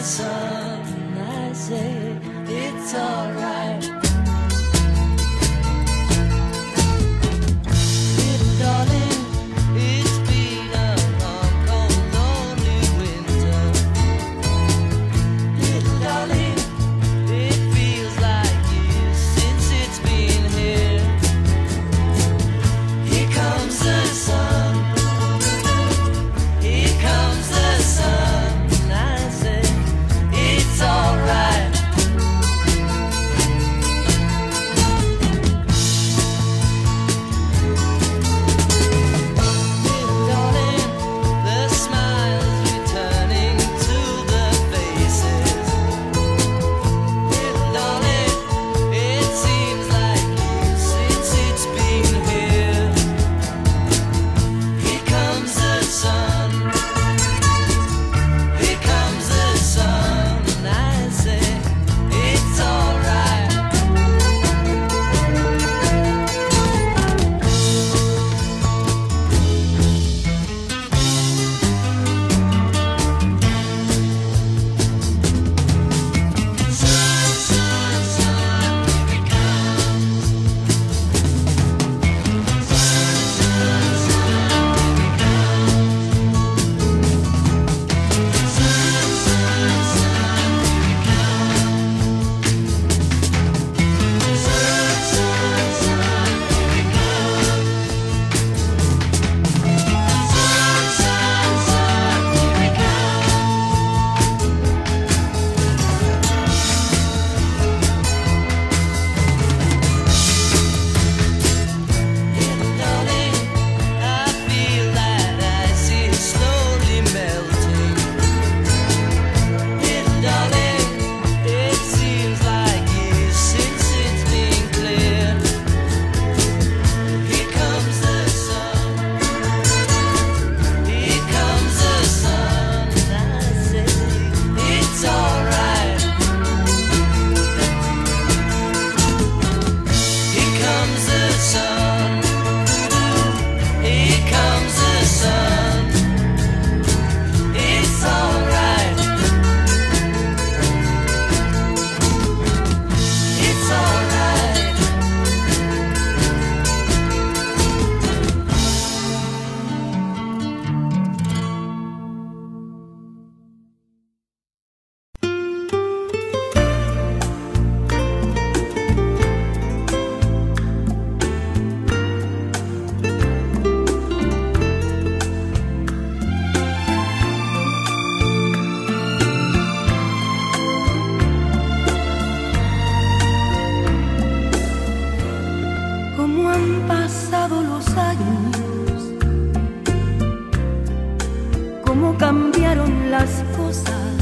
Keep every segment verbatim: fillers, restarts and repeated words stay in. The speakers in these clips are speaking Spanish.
sun, I say it's alright. Little darling, it's been a long, cold, lonely winter. Little darling, it feels like years since it's been here. Here comes the sun. Here comes the sun. I say it's alright. Little darling, the smiles returning to the faces. Little darling, it seems like years since it's been here. Here comes the sun. Here comes the sun. I say it's alright. Sun, sun, sun, here it comes. Sun, sun, sun, here it comes. Sun, sun, sun, here it comes. Sun, sun, sun, here it comes. Sun, sun, sun, here it Little darling, I feel that ice is slowly melting. Little darling, it seems like years since it's been clear. Here comes the sun. Here comes the sun. I say it's alright. Here comes the sun. Here comes the sun. It's alright. It's alright. Cómo han pasado los años, cómo cambiaron las cosas,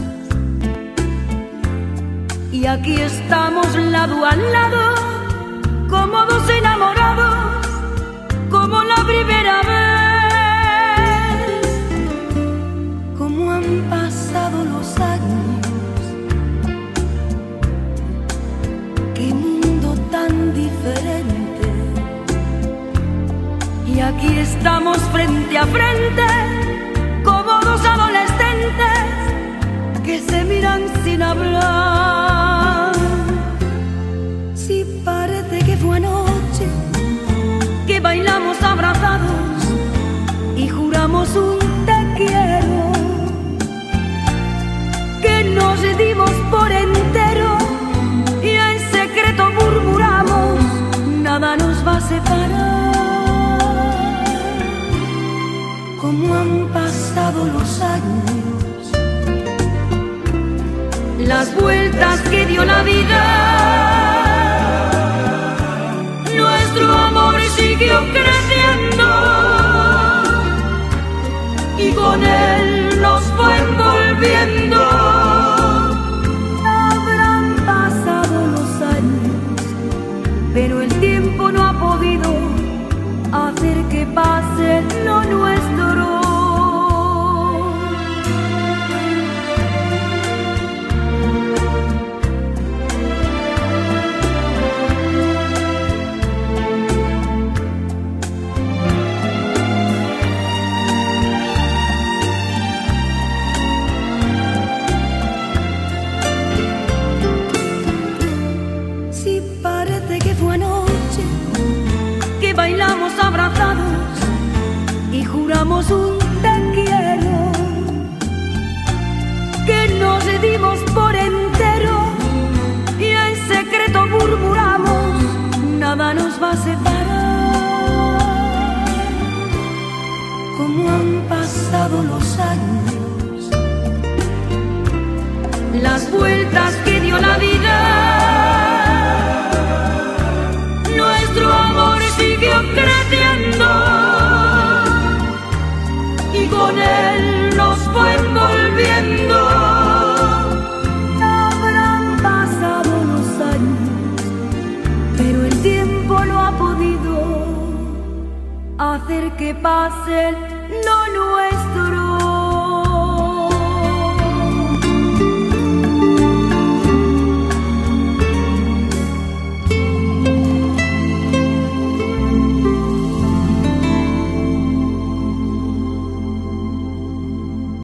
y aquí estamos lado a lado, como dos enamorados, como la primera vez. Cómo han pasado los años, qué mundo tan diferente. Y aquí estamos frente a frente, como dos adolescentes que se miran sin hablar. Si parece que fue anoche que bailamos abrazados y juramos un te quiero, que nos dimos por entero y en secreto murmuramos, nada nos va a separar. Cómo han pasado los años, las vueltas que dio la vida, nuestro amor siguió creciendo y con él nos fue envolviendo. Habrán pasado los años, pero el tiempo no ha podido hacer que pase lo nuestro. digamos un te quiero, que nos dimos por entero y en secreto murmuramos, nada nos va a separar. Como han pasado los años, las vueltas que dio la vida, nuestro amor siguió creciendo y con él nos fue envolviendo. Habrán pasado los años, pero el tiempo no ha podido hacer que pase lo nuestro.